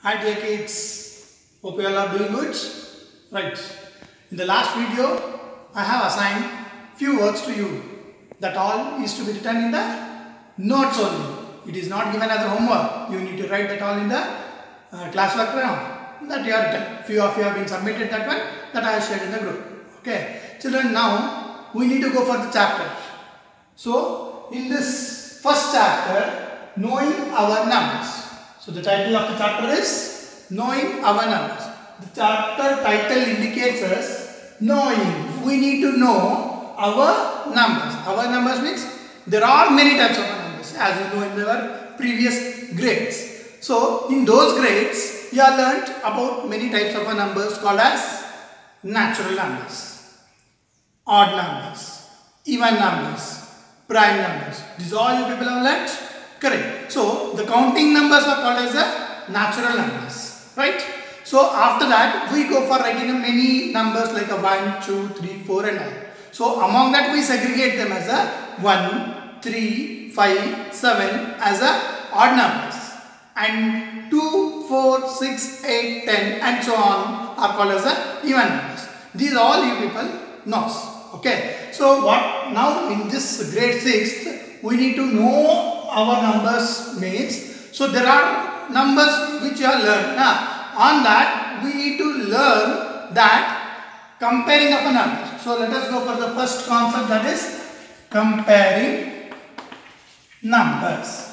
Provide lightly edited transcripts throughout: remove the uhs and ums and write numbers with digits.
Hi dear kids, hope you all are doing good. Right, in the last video I have assigned few works to you. That all is to be written in the notes only. It is not given as a homework. You need to write that all in the classwork now. That you have written. Few of you have been submitted that one that I have shared in the group. Okay, children, now we need to go for the chapter. So in this first chapter, knowing our numbers. So the title of the chapter is Knowing Our Numbers. The chapter title indicates us knowing. We need to know our numbers. Our numbers means there are many types of numbers, as you know in our previous grades. So in those grades, you have learnt about many types of numbers called as natural numbers, odd numbers, even numbers, prime numbers. These all you people have learnt. Correct. So the counting numbers are called as the natural numbers, right? So after that we go for writing many numbers like a 1, 2, 3, 4 and all. So among that we segregate them as a 1, 3, 5, 7 as a odd numbers, and 2, 4, 6, 8, 10 and so on are called as a even numbers. These all you people knows. Okay. So what now in this grade 6th we need to know our numbers means. So there are numbers which you have learned. On that we need to learn that comparing of a number. So let us go for the first concept, that is comparing numbers.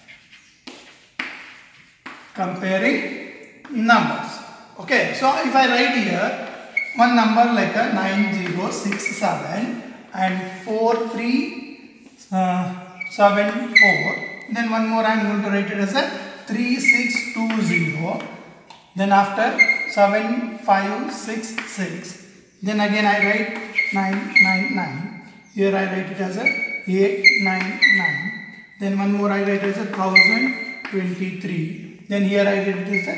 Comparing numbers. Okay, so if I write here one number like a 9067 and 4374, then one more I am going to write it as a 3620, then after 7566, then again I write 999, here I write it as a 899, then one more I write as a 1023, then here I write it as a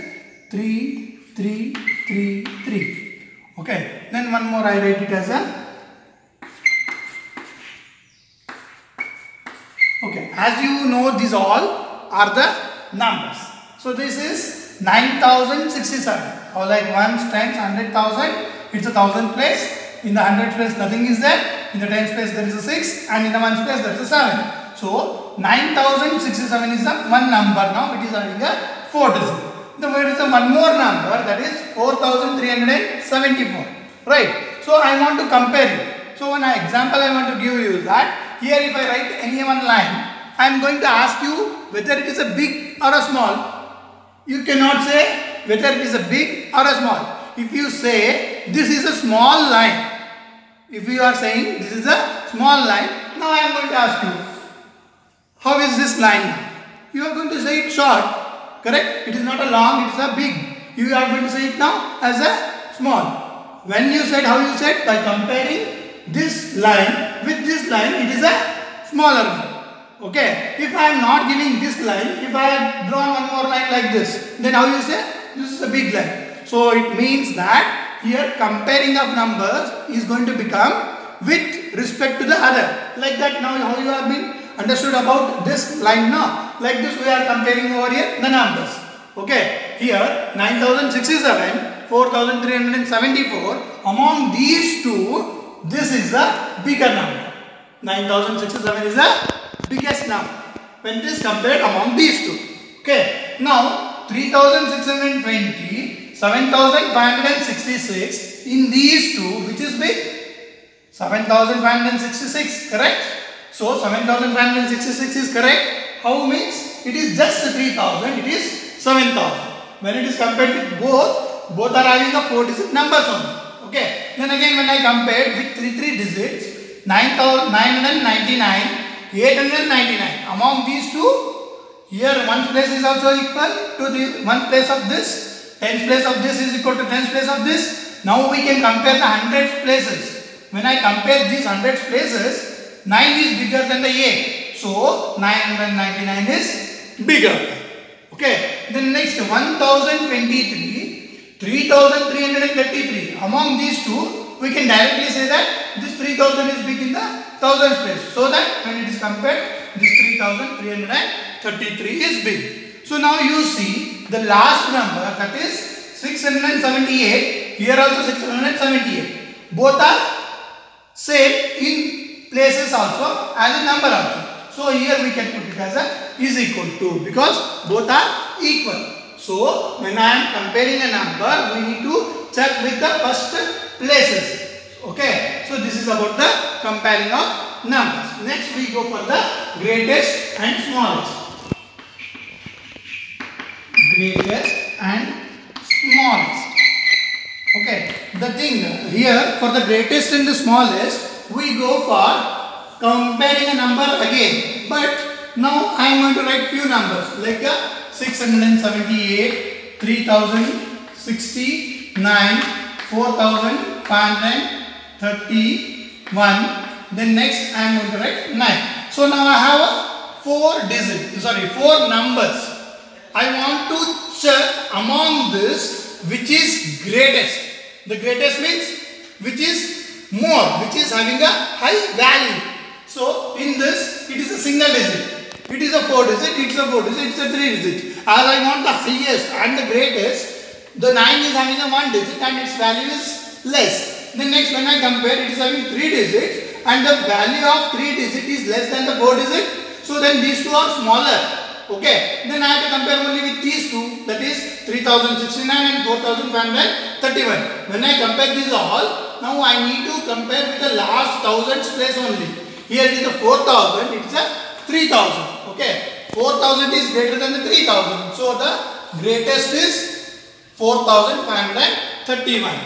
3333. Okay, then one more I write it as a, okay, as you know these all are the numbers. So this is 9067. Or like 1 times 100,000, it's a 1000 place. In the 100 place nothing is there. In the 10 place there is a 6, and in the 1 place there is a 7. So 9067 is the one number. Now it is having a 4 digit. There is a one more number, that is 4374. Right. So I want to compare it. So one example I want to give you is that here if I write any one line, I am going to ask you whether it is a big or a small. You cannot say whether it is a big or a small. If you say this is a small line, if you are saying this is a small line, now I am going to ask you, how is this line now? You are going to say it short, correct? It is not a long, it is a big. You are going to say it now as a small. When you said, how you said? By comparing this line with this line, it is a smaller one. Okay. If I am not giving this line, if I have drawn one more line like this, then how you say? This is a big line. So it means that here comparing of numbers is going to become with respect to the other. Like that now how you have been understood about this line now. Like this we are comparing over here the numbers. Okay. Here 9067, 4374. Among these two, this is the bigger number. 9067 is the biggest number when it is compared among these two. Okay. Now 3620, 7566. In these two, which is big? 7566. Correct. So 7566 is correct. How means it is just 3000. It is 7000. When it is compared with both are having a 4-digit numbers only. Okay. Then again when I compared with 3 digits, 999, 899. Among these two, here one place is also equal to the one place of this. Tens place of this is equal to tens place of this. Now we can compare the hundreds places. When I compare these hundreds places, 9 is bigger than the 8. So 999 is bigger. Okay. Then next 1023, 3333. Among these two, we can directly say that this 3000 is big in the thousands place. So that when it is compared, this 3333 is big. So now you see the last number, that is 678. Here also 678. Both are same in places also as a number also. So here we can put it as a is equal to, because both are equal. So when I am comparing a number, we need to check with the first places. Okay. So this is about the comparing of numbers. Next we go for the greatest and smallest. Greatest and smallest. Okay. The thing here, for the greatest and the smallest, we go for comparing a number again. But now I am going to write few numbers like 678, 3069, 4531. Then next I am going to write 9. So now I have four numbers. I want to check among this which is greatest. The greatest means which is more, which is having a high value. So in this, it is a single digit. It is a 4 digit, it is a 4 digit, it is a 3 digit. As I want the highest and the greatest, the 9 is having a 1 digit and its value is less. Then next, when I compare, it is having 3 digits and the value of 3 digit is less than the 4 digit. So then these two are smaller. Okay. Then I have to compare only with these two, that is 3069 and 4531. When I compare these all, now I need to compare with the last thousands place only. Here it is a 4000, it is a 3000. Okay. 4000 is greater than the 3000. So the greatest is 4531.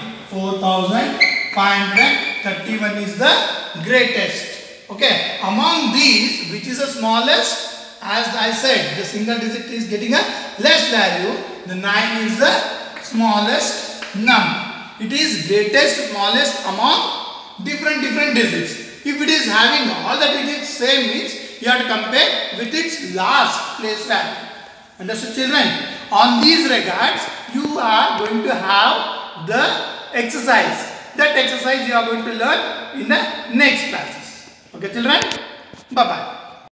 4531 is the greatest. Okay. Among these, which is the smallest? As I said, the single digit is getting a less value. The 9 is the smallest number. It is greatest, smallest among different digits. If it is having all the digits same, means you have to compare with its last place value. Understood, children? On these regards, you are going to have the exercise. That exercise you are going to learn in the next classes. Okay, children? Bye-bye.